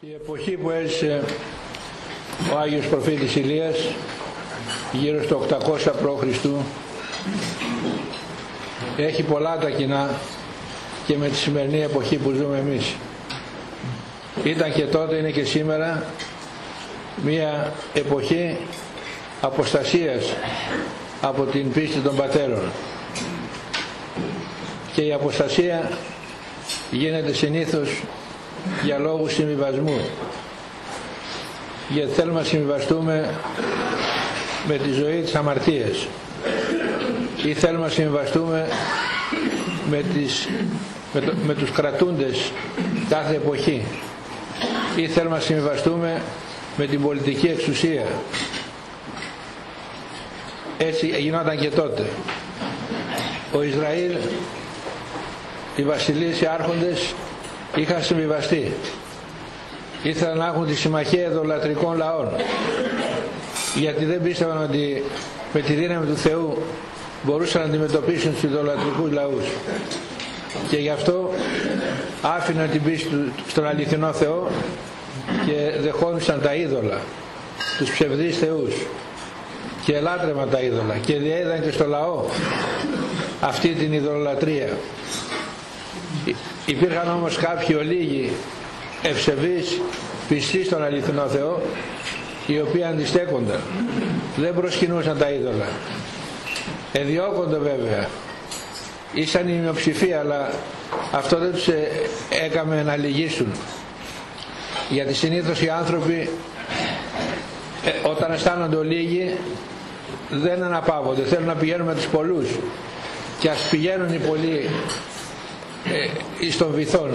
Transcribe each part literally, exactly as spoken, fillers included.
Η εποχή που έζησε ο Άγιος Προφήτης Ηλίας γύρω στο οκτακόσια προ Χριστού έχει πολλά τα κοινά και με τη σημερινή εποχή που ζούμε εμείς. Ήταν και τότε, είναι και σήμερα μια εποχή αποστασίας από την πίστη των πατέρων, και η αποστασία γίνεται συνήθως για λόγους συμβιβασμού, γιατί θέλουμε να συμβιβαστούμε με τη ζωή της αμαρτίας ή θέλουμε να συμβιβαστούμε με, τις, με, το, με τους κρατούντες κάθε εποχή ή θέλουμε να συμβιβαστούμε με την πολιτική εξουσία. Έτσι γινόταν και τότε. Ο Ισραήλ, οι βασιλείς, οι άρχοντες είχαν συμβιβαστεί. Ήθελαν να έχουν τη συμμαχία ειδωλατρικών λαών, γιατί δεν πίστευαν ότι με τη δύναμη του Θεού μπορούσαν να αντιμετωπίσουν τους ειδωλατρικούς λαούς, και γι' αυτό άφηναν την πίστη στον αληθινό Θεό και δεχόντουσαν τα είδωλα, τους ψευδείς θεούς, και ελάτρευαν τα είδωλα και διέδαν και στο λαό αυτή την ειδωλατρία. Υπήρχαν όμως κάποιοι ολίγοι ευσεβείς, πιστοί στον αληθινό Θεό, οι οποίοι αντιστέκονταν, δεν προσκυνούσαν τα είδωλα, εδιώκονται βέβαια, ήσαν η μειοψηφία, αλλά αυτό δεν τους έκαμε να λυγίσουν, γιατί συνήθως οι άνθρωποι ε, όταν αισθάνονται ολίγοι δεν αναπαύονται, θέλουν να πηγαίνουν με τους πολλούς, και ας πηγαίνουν οι πολλοί ε, εις των βυθών.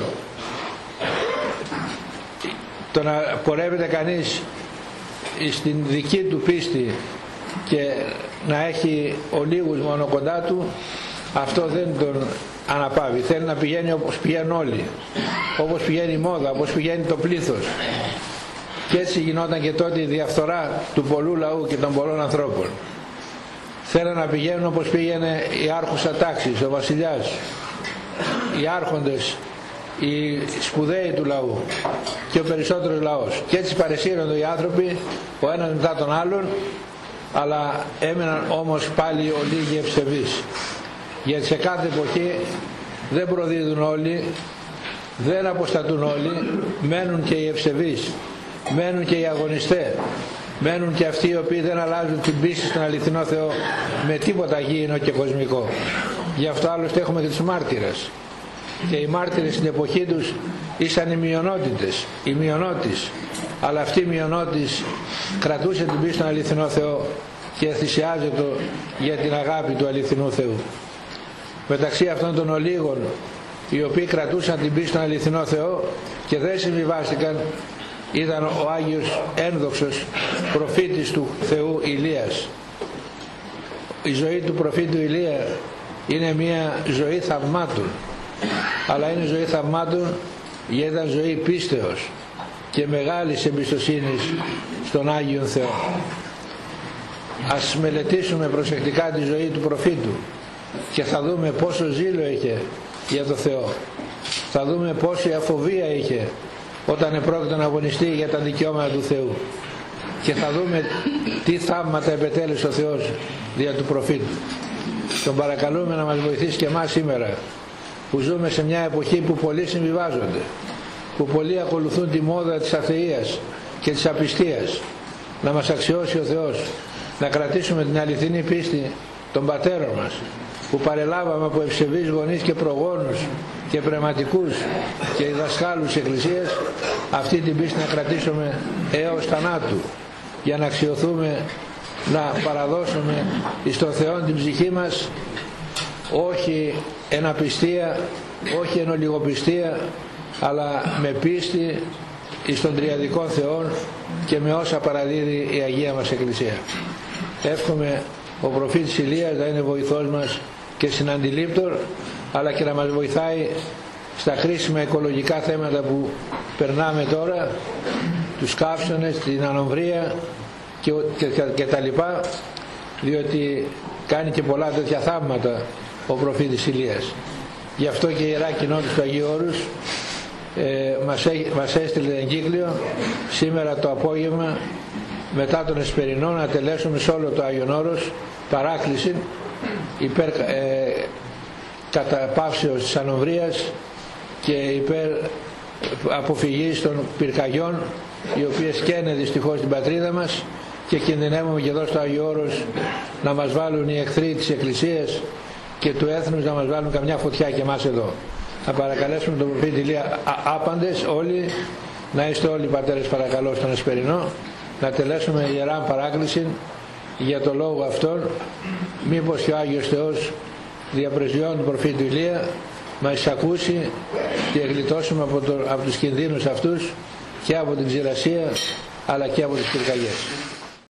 Το να πορεύεται κανείς στην δική του πίστη και να έχει ολίγους μόνο κοντά του, αυτό δεν τον αναπαύει. Θέλει να πηγαίνει όπως πηγαίνουν όλοι, όπως πηγαίνει η μόδα, όπως πηγαίνει το πλήθος. Και έτσι γινόταν και τότε η διαφθορά του πολλού λαού και των πολλών ανθρώπων. Θέλουν να πηγαίνουν όπως πήγαινε η άρχουσα τάξη, ο βασιλιάς, οι άρχοντες, οι σπουδαίοι του λαού και ο περισσότερος λαός. Και έτσι παρεσύρονται οι άνθρωποι ο ένας μετά τον άλλον, αλλά έμεναν όμως πάλι ολίγοι ευσεβείς, γιατί σε κάθε εποχή δεν προδίδουν όλοι, δεν αποστατούν όλοι, μένουν και οι ευσεβείς, μένουν και οι αγωνιστές, μένουν και αυτοί οι οποίοι δεν αλλάζουν την πίστη στον αληθινό Θεό με τίποτα γήινο και κοσμικό. Γι' αυτό άλλωστε έχουμε και τους μάρτυρες, και οι μάρτυρες στην εποχή τους ήσαν οι μειονότητες, οι μειονότης, αλλά αυτή η μειονότης κρατούσε την πίστη στον αληθινό Θεό και θυσιάζεται για την αγάπη του αληθινού Θεού. Μεταξύ αυτών των ολίγων, οι οποίοι κρατούσαν την πίστη στον αληθινό Θεό και δεν συμβιβάστηκαν, ήταν ο Άγιος ένδοξος προφήτης του Θεού Ηλίας. Η ζωή του προφήτου Ηλία είναι μια ζωή θαυμάτων, αλλά είναι ζωή θαυμάτων γιατί ήταν ζωή πίστεως και μεγάλης εμπιστοσύνης στον Άγιον Θεό. Ας μελετήσουμε προσεκτικά τη ζωή του προφήτου και θα δούμε πόσο ζήλο είχε για το Θεό. Θα δούμε πόση αφοβία είχε όταν επρόκειτο να αγωνιστεί για τα δικαιώματα του Θεού, και θα δούμε τι θαύματα επετέλεσε ο Θεός δια του προφήτου. Τον παρακαλούμε να μας βοηθήσει και εμάς σήμερα, που ζούμε σε μια εποχή που πολλοί συμβιβάζονται, που πολλοί ακολουθούν τη μόδα της αθείας και της απιστίας. Να μας αξιώσει ο Θεός να κρατήσουμε την αληθινή πίστη των πατέρων μας, που παρελάβαμε από ευσεβείς γονείς και προγόνους και πνευματικούς και διδασκάλους της Εκκλησίας, αυτή την πίστη να κρατήσουμε έως θανάτου, για να αξιωθούμε να παραδώσουμε εις τον Θεό την ψυχή μας, όχι εν απιστία, όχι εν ολιγοπιστία, αλλά με πίστη εις τον τριαδικών Θεών και με όσα παραδίδει η Αγία μας Εκκλησία. Εύχομαι ο προφήτης Ηλίας να είναι βοηθός μας και συναντιλήπτορ, αλλά και να μας βοηθάει στα χρήσιμα οικολογικά θέματα που περνάμε τώρα, τους καύσονες, την ανομβρία και, και, και, και τα λοιπά, διότι κάνει και πολλά τέτοια θαύματα ο προφήτης Ηλίας. Γι' αυτό και η Ιερά Κοινότητα του Αγίου Όρους ε, μας, έ, μας έστειλε εγκύκλιο σήμερα το απόγευμα μετά τον Εσπερινό να τελέσουμε σε όλο το Άγιον Όρος παράκληση υπέρ ε, καταπαύσεως της ανομβρίας και υπέρ αποφυγής των πυρκαγιών, οι οποίες καίνε δυστυχώς την πατρίδα μας, και κινδυνεύουμε και εδώ στο Άγιο Όρος να μας βάλουν οι εχθροί της Εκκλησίας και του έθνους, να μας βάλουν καμιά φωτιά και εμάς εδώ. Θα παρακαλέσουμε τον προφήτη Ηλία άπαντες όλοι, να είστε όλοι πατέρες παρακαλώ στον Εσπερινό, να τελέσουμε ιερά παράκληση για το λόγο αυτόν, μήπως και ο Άγιος Θεός διαπρεσιών του προφήτου Ηλία μας εισακούσει και γλιτώσουμε από, το, από τους κινδύνους αυτούς και από την ξηρασία αλλά και από τις πυρκαγιές.